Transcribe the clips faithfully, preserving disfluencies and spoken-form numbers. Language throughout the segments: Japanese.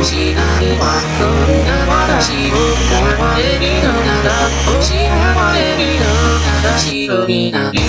失うはそんな私を変えるのなら失われるのなら白になる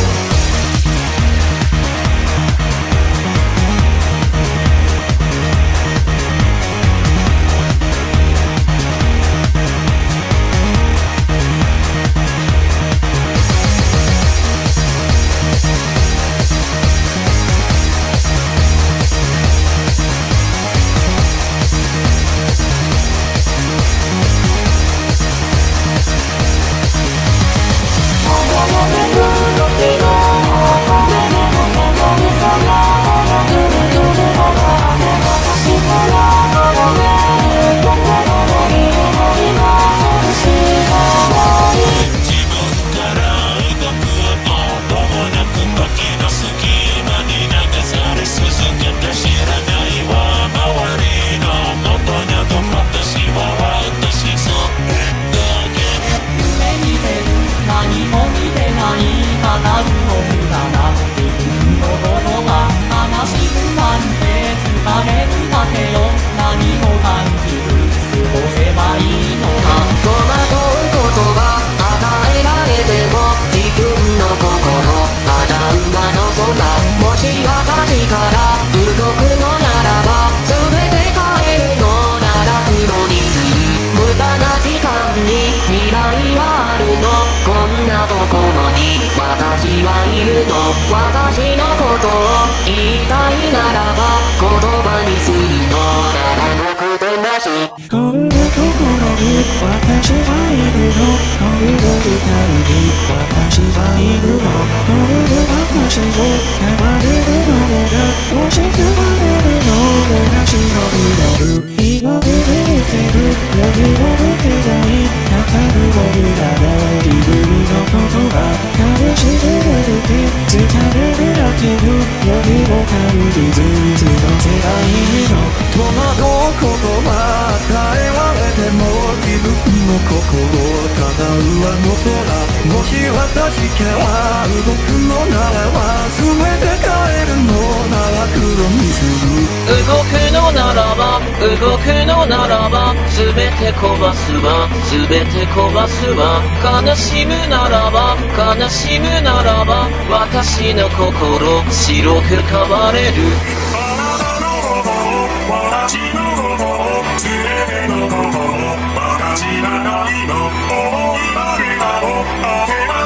私のことを言いたいならば言葉にするのならなくてなしこんなところに私はいるのこんな舞台に私はいるのこんな私を変われるのならもし変われるのなら忍びれる今出てる何も出てない語るも無駄な自分の言葉彼氏でれて疲れるだけの何も感じずいつの世界の戸惑う言葉与えられても自分の心叶うあの空もし私から動くのならば全て変えるのなら黒にする動くのならば動くのならば全て壊すわ全て壊すわ悲しむならば悲しむならば私の心白く変われるあなたのこと私のこと全てのこと私がないの思いまでだろう